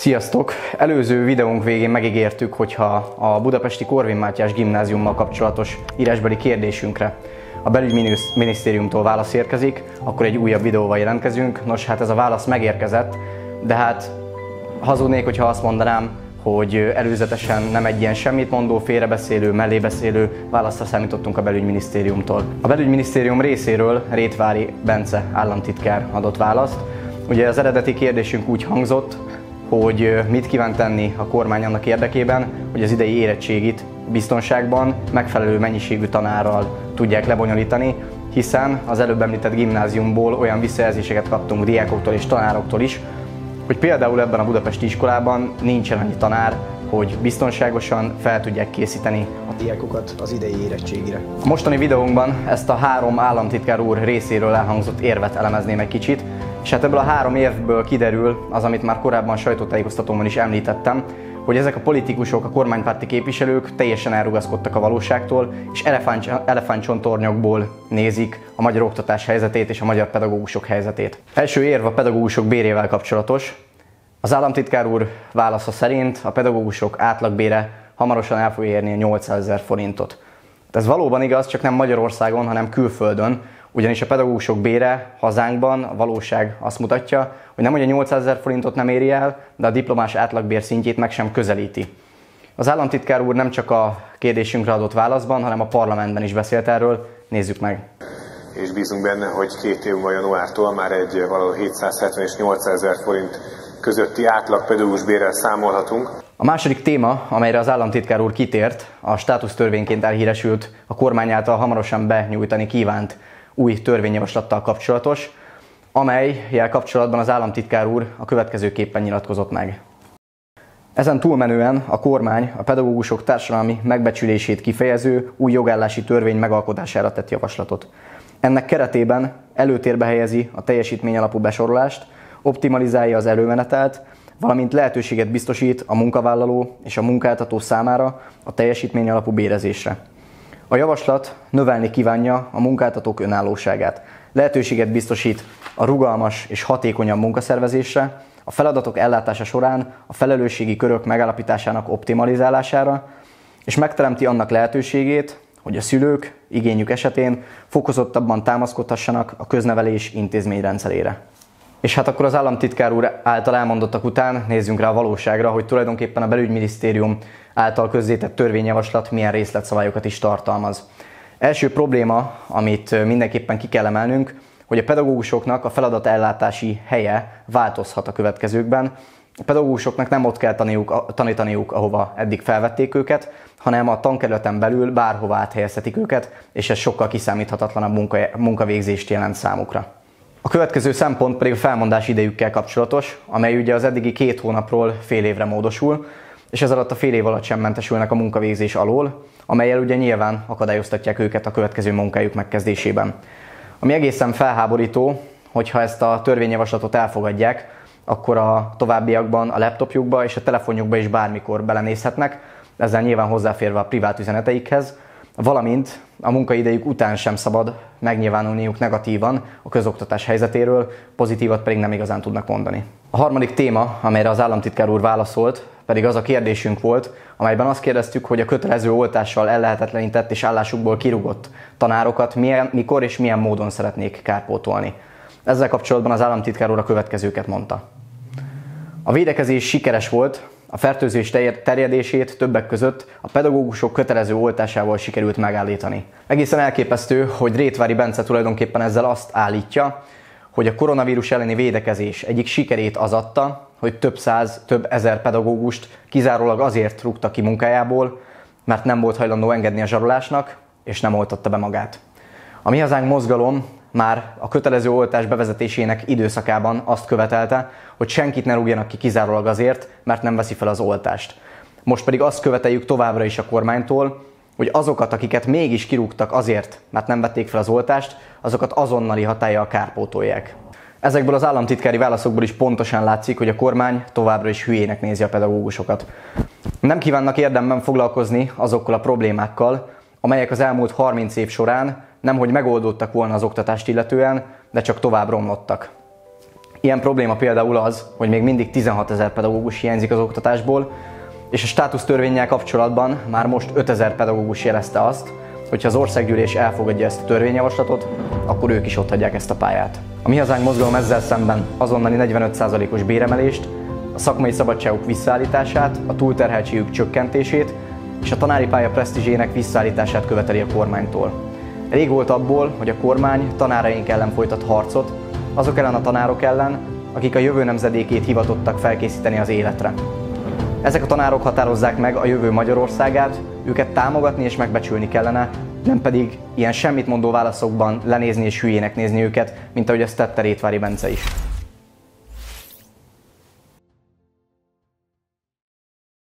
Sziasztok! Előző videónk végén megígértük, hogyha a budapesti Korvin Mátyás gimnáziummal kapcsolatos írásbeli kérdésünkre a belügyminisztériumtól válasz érkezik, akkor egy újabb videóval jelentkezünk. Nos, hát ez a válasz megérkezett, de hát hazudnék, hogyha azt mondanám, hogy előzetesen nem egy ilyen semmitmondó, félrebeszélő, mellébeszélő válaszra számítottunk a belügyminisztériumtól. A belügyminisztérium részéről Rétvári Bence államtitkár adott választ. Ugye az eredeti kérdésünk úgy hangzott, hogy mit kíván tenni a kormány annak érdekében, hogy az idei érettségit biztonságban, megfelelő mennyiségű tanárral tudják lebonyolítani, hiszen az előbb említett gimnáziumból olyan visszajelzéseket kaptunk diákoktól és tanároktól is, hogy például ebben a budapesti iskolában nincsen annyi tanár, hogy biztonságosan fel tudják készíteni a diákokat az idei érettségire. A mostani videónkban ezt a három államtitkár úr részéről elhangzott érvet elemezném egy kicsit, és hát ebből a három érvből kiderül az, amit már korábban sajtótájékoztatóban is említettem, hogy ezek a politikusok, a kormánypárti képviselők teljesen elrugaszkodtak a valóságtól, és elefántcsontornyokból nézik a magyar oktatás helyzetét és a magyar pedagógusok helyzetét. Első érv a pedagógusok bérével kapcsolatos. Az államtitkár úr válasza szerint a pedagógusok átlagbére hamarosan el fogja érni a 800 000 forintot. Ez valóban igaz, csak nem Magyarországon, hanem külföldön, ugyanis a pedagógusok bére hazánkban a valóság azt mutatja, hogy nem hogy a 800 000 forintot nem éri el, de a diplomás átlagbér szintjét meg sem közelíti. Az államtitkár úr nem csak a kérdésünkre adott válaszban, hanem a parlamentben is beszélt erről. Nézzük meg! És bízunk benne, hogy 2 év múlva januártól már egy valahol 770 és 800 000 forint közötti átlag pedagógus bérrel számolhatunk. A második téma, amelyre az államtitkár úr kitért, a státusztörvényként elhíresült, a kormány által hamarosan benyújtani kívánt új törvényjavaslattal kapcsolatos, amellyel kapcsolatban az államtitkár úr a következőképpen nyilatkozott meg. Ezen túlmenően a kormány a pedagógusok társadalmi megbecsülését kifejező új jogállási törvény megalkotására tett javaslatot. Ennek keretében előtérbe helyezi a teljesítményalapú besorolást, optimalizálja az előmenetelt, valamint lehetőséget biztosít a munkavállaló és a munkáltató számára a teljesítményalapú bérezésre. A javaslat növelni kívánja a munkáltatók önállóságát, lehetőséget biztosít a rugalmas és hatékonyabb munkaszervezésre, a feladatok ellátása során a felelősségi körök megállapításának optimalizálására, és megteremti annak lehetőségét, hogy a szülők igényük esetén fokozottabban támaszkodhassanak a köznevelés intézményrendszerére. És hát akkor az államtitkár úr által elmondottak után nézzünk rá a valóságra, hogy tulajdonképpen a belügyminisztérium által közzétett törvényjavaslat milyen részletszabályokat is tartalmaz. Első probléma, amit mindenképpen ki kell emelnünk, hogy a pedagógusoknak a feladatellátási helye változhat a következőkben. A pedagógusoknak nem ott kell tanítaniuk, ahova eddig felvették őket, hanem a tankerületen belül bárhova áthelyezhetik őket, és ez sokkal kiszámíthatatlanabb munkavégzést jelent számukra. A következő szempont pedig a felmondási idejükkel kapcsolatos, amely ugye az eddigi 2 hónapról fél évre módosul, és ez alatt a fél év alatt sem mentesülnek a munkavégzés alól, amellyel ugye nyilván akadályoztatják őket a következő munkájuk megkezdésében. Ami egészen felháborító, hogyha ezt a törvényjavaslatot elfogadják, akkor a továbbiakban a laptopjukba és a telefonjukba is bármikor belenézhetnek, ezzel nyilván hozzáférve a privát üzeneteikhez, valamint a munkaidejük után sem szabad megnyilvánulniuk negatívan a közoktatás helyzetéről, pozitívat pedig nem igazán tudnak mondani. A harmadik téma, amelyre az államtitkár úr válaszolt, pedig az a kérdésünk volt, amelyben azt kérdeztük, hogy a kötelező oltással ellehetetlenített és állásukból kirúgott tanárokat mikor és milyen módon szeretnék kárpótolni. Ezzel kapcsolatban az államtitkár úr a következőket mondta. A védekezés sikeres volt, a fertőzés terjedését többek között a pedagógusok kötelező oltásával sikerült megállítani. Egészen elképesztő, hogy Rétvári Bence tulajdonképpen ezzel azt állítja, hogy a koronavírus elleni védekezés egyik sikerét az adta, hogy több száz, több ezer pedagógust kizárólag azért rúgtak ki munkájából, mert nem volt hajlandó engedni a zsarolásnak, és nem oltatta be magát. A Mi Hazánk mozgalom már a kötelező oltás bevezetésének időszakában azt követelte, hogy senkit ne rúgjanak ki kizárólag azért, mert nem veszi fel az oltást. Most pedig azt követeljük továbbra is a kormánytól, hogy azokat, akiket mégis kirúgtak azért, mert nem vették fel az oltást, azokat azonnali hatállyal kárpótolják. Ezekből az államtitkári válaszokból is pontosan látszik, hogy a kormány továbbra is hülyének nézi a pedagógusokat. Nem kívánnak érdemben foglalkozni azokkal a problémákkal, amelyek az elmúlt 30 év során nemhogy megoldódtak volna az oktatást illetően, de csak tovább romlottak. Ilyen probléma például az, hogy még mindig 16 000 pedagógus hiányzik az oktatásból, és a státusztörvénnyel kapcsolatban már most 5000 pedagógus jelezte azt, hogy ha az országgyűlés elfogadja ezt a törvényjavaslatot, akkor ők is otthagyják ezt a pályát. A Mi Hazánk mozgalom ezzel szemben azonnali 45%-os béremelést, a szakmai szabadságuk visszaállítását, a túlterheltségük csökkentését és a tanári pálya presztízsének visszaállítását követeli a kormánytól. Rég volt abból, hogy a kormány tanáraink ellen folytat harcot, azok ellen a tanárok ellen, akik a jövő nemzedékét hivatottak felkészíteni az életre. Ezek a tanárok határozzák meg a jövő Magyarországát, őket támogatni és megbecsülni kellene, nem pedig ilyen semmit mondó válaszokban lenézni és hülyének nézni őket, mint ahogy ezt tette Rétvári Bence is.